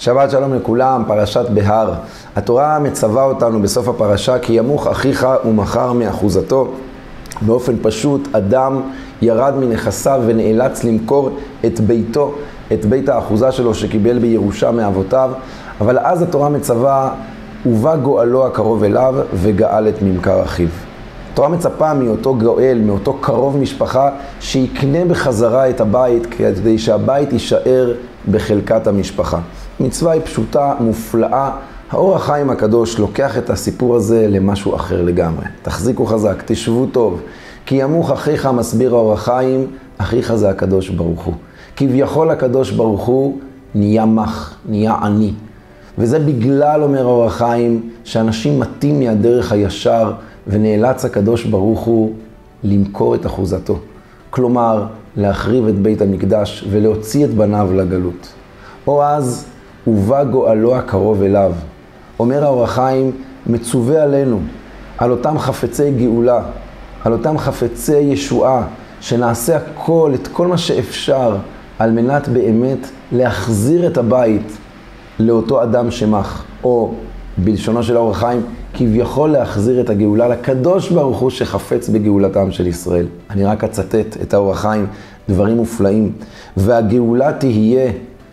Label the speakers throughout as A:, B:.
A: שבת שלום לכולם, פרשת בהר. התורה מצווה אותנו בסוף הפרשה, כי ימוך אחיך ומכר מאחוזתו. באופן פשוט, אדם ירד מנכסיו ונאלץ למכור את ביתו, את בית האחוזה שלו שקיבל בירושה מאבותיו. אבל אז התורה מצווה, ובא גואלו הקרוב אליו וגאל את ממכר אחיו. התורה מצפה מאותו גואל, מאותו קרוב משפחה, שיקנה בחזרה את הבית, כדי שהבית יישאר בחלקת המשפחה. מצווה היא פשוטה, מופלאה. האור החיים הקדוש לוקח את הסיפור הזה למשהו אחר לגמרי. תחזיקו חזק, תשבו טוב. כי ימוך אחיך, מסביר האור החיים, אחיך זה הקדוש ברוך הוא. כביכול הקדוש ברוך הוא נהיה מח, נהיה עני. וזה בגלל, אומר האור החיים, שאנשים מתים מהדרך הישר, ונאלץ הקדוש ברוך הוא למכור את אחוזתו. כלומר, להחריב את בית המקדש ולהוציא את בניו לגלות. או אז, ובא גואלו הקרוב אליו. אומר האור החיים, מצווה עלינו, על אותם חפצי גאולה, על אותם חפצי ישועה, שנעשה הכל, את כל מה שאפשר, על מנת באמת להחזיר את הבית לאותו אדם שמח, או בלשונו של האור החיים, כביכול להחזיר את הגאולה לקדוש ברוך הוא שחפץ בגאולתם של ישראל. אני רק אצטט את האור החיים, דברים מופלאים. והגאולה תהיה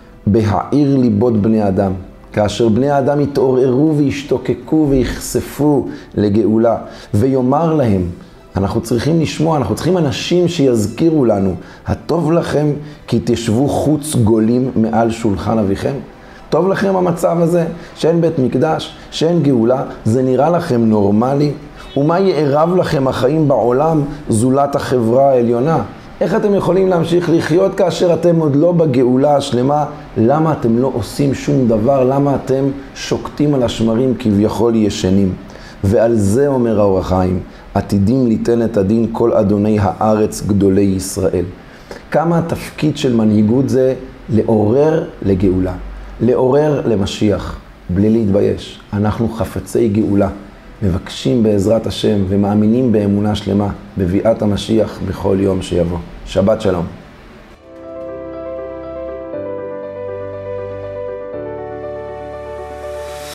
A: בהעיר ליבות בני אדם. כאשר בני האדם יתעוררו וישתוקקו ויחשפו לגאולה, ויאמר להם, אנחנו צריכים לשמוע, אנחנו צריכים אנשים שיזכירו לנו, הטוב לכם כי תשבו חוץ גולים מעל שולחן אביכם? טוב לכם המצב הזה, שאין בית מקדש, שאין גאולה, זה נראה לכם נורמלי? ומה יערב לכם החיים בעולם זולת החברה העליונה? איך אתם יכולים להמשיך לחיות כאשר אתם עוד לא בגאולה השלמה? למה אתם לא עושים שום דבר? למה אתם שוקטים על השמרים כביכול ישנים? ועל זה אומר האור החיים, עתידים ליתן את הדין כל אדוני הארץ גדולי ישראל. כמה התפקיד של מנהיגות זה לעורר לגאולה, לעורר למשיח, בלי להתבייש. אנחנו חפצי גאולה, מבקשים בעזרת השם ומאמינים באמונה שלמה בביאת המשיח בכל יום שיבוא. שבת שלום.